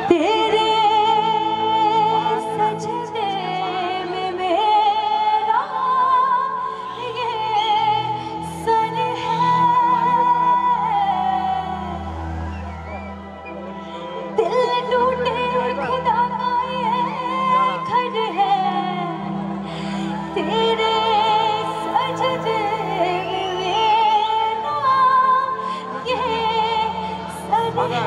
तेरे सजदे में मेरा ये सर है, दिल टूटे खुदा का ये घर है, तेरे सजदे में मेरा ये सर है।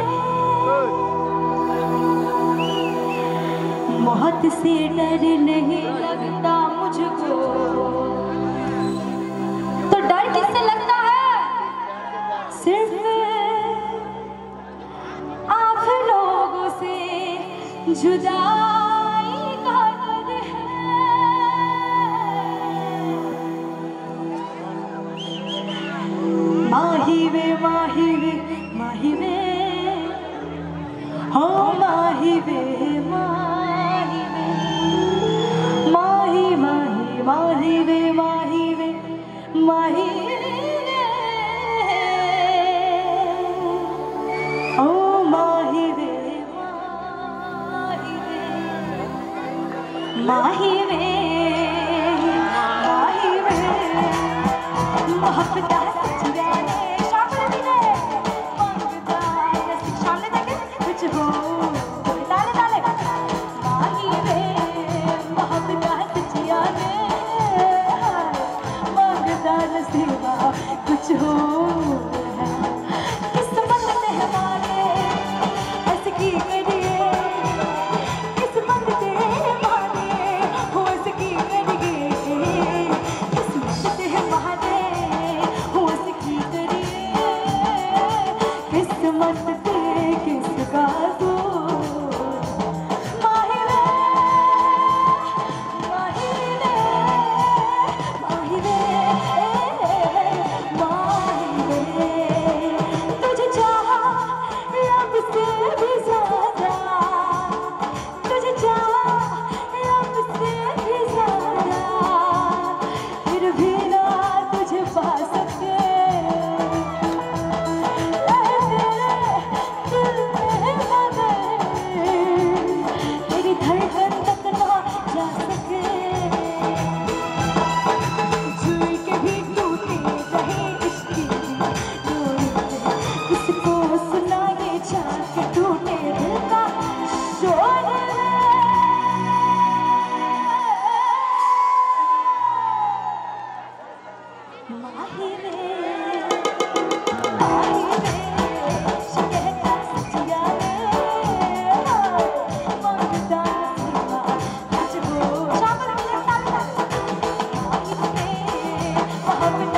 मौत से डर नहीं लगता मुझको, तो डर किससे लगता है? सिर्फ आप लोगों से जुदाई का डर है। माही वे माही वे माही वे, हो माही वे माही वे, माही माही माही वे माही वे माही वे, ओ माही वे माही वे माही वे माही वे, मोहब्बत कुछ हो किस्मत ने हमारे ऐसे की करिए, किस्मत ने हमारे हो ऐसे की करिए, किस्मत ने हमारे हो ऐसे की करिए, किस्मत से किसका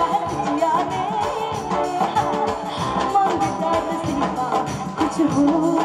कुछ हो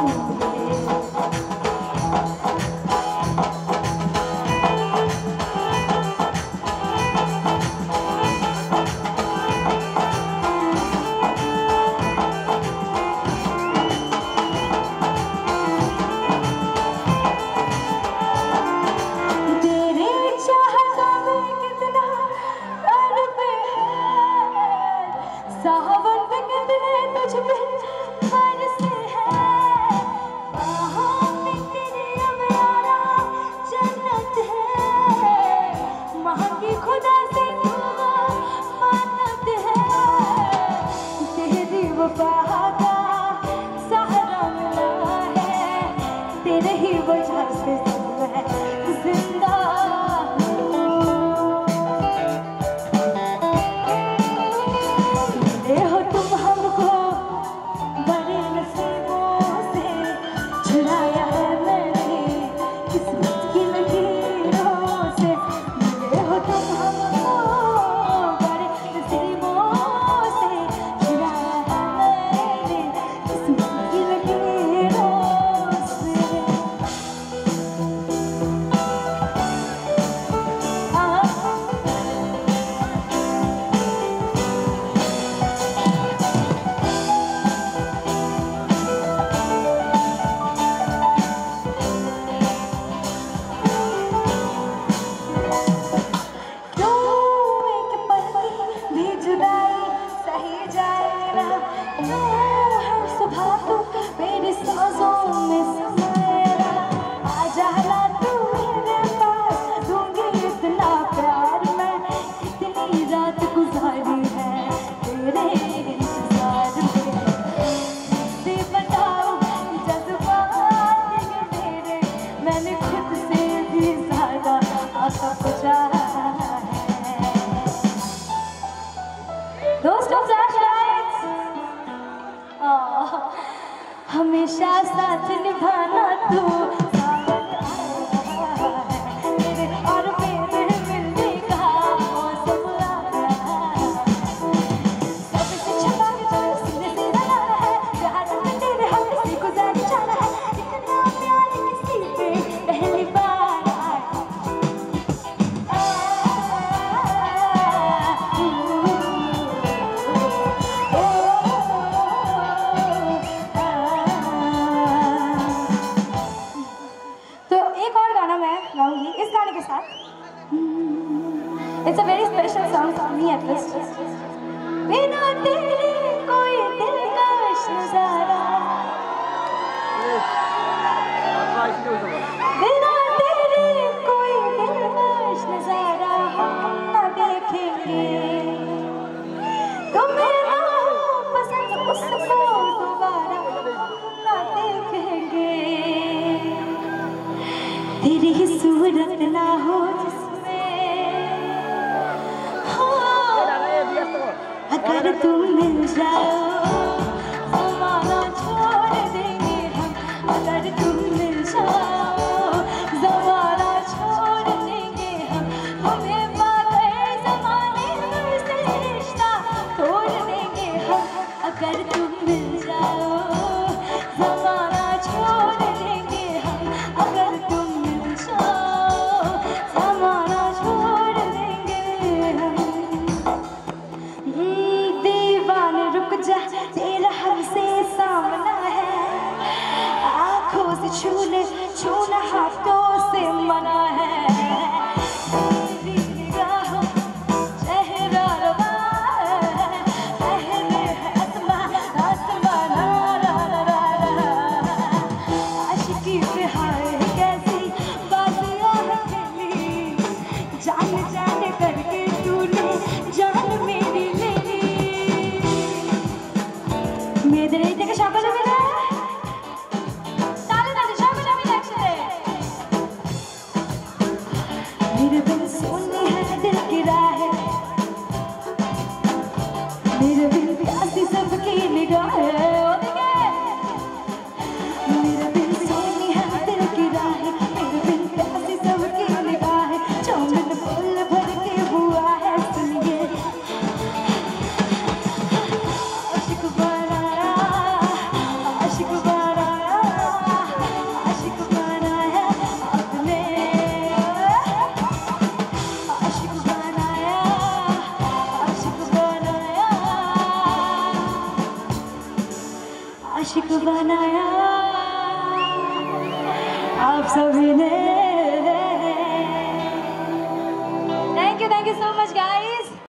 हमेशा साथ निभाना तू मेरे और मेरे मिलने का मौसम आ रहा है। सबसे छुपा के जो सीने से लगा है, प्यार में तेरे हम किसी को जाने जाना है। इतना प्यार किसी पे पहली बार आया। तो एक और गाना मैं गाऊंगी इस गाने के साथ। It's a very special song for me at least. बिना तेरे कोई दिलकश नजारा, बिना तेरे कोई दिलकश नजारा हम न देखेंगे। तुम्हें ना हो पसंद उसको दोबारा हम न देखेंगे। तेरी ही सूरत ना हो जिसमें, हाँ, अगर तुम मिल जाओ ज़माना छोड़ देंगे हम। अगर तुम मिल जाओ ज़माना छोड़ देंगे हम। तुम्हें पाकर ज़माने भर से रिश्ता तोड़ देंगे हम। अगर तुम मिल जाओ ज़माना छोड़ देंगे हम। अगर तुम मिल जाओ ज़माना छोड़ देंगे हम। दीवाने रुक जा, तेरा हमसे सामना है। आँखों से छूना हाथों से मना है। तेरी निगाहों चेहरा रवा है, पहले है आसमां रा रा रा रा। आशिकी पे हाय कैसी बाजियां खेली, जान जान करके तूने जान मेरी ले ली। मेरे तेरे शाबाश मेरा ताले ताले शाबाश मेरा अक्षरे। मेरे बिन सोनी है दिल की राहें, मेरे बिन प्यासी सबकी निगाहें। ओ देखे मेरे बिन सोनी है दिल की राहें, मेरे बिन प्यासी सबकी निगाहें। चौमिन फूल भर के हुआ है सुनिए, आशिक बनाया, आशिक बनाया, आशिक बनाया अपने। आशिक बनाया, आशिक बनाया, आशिक बनाया आप सभी ने। Thank you so much.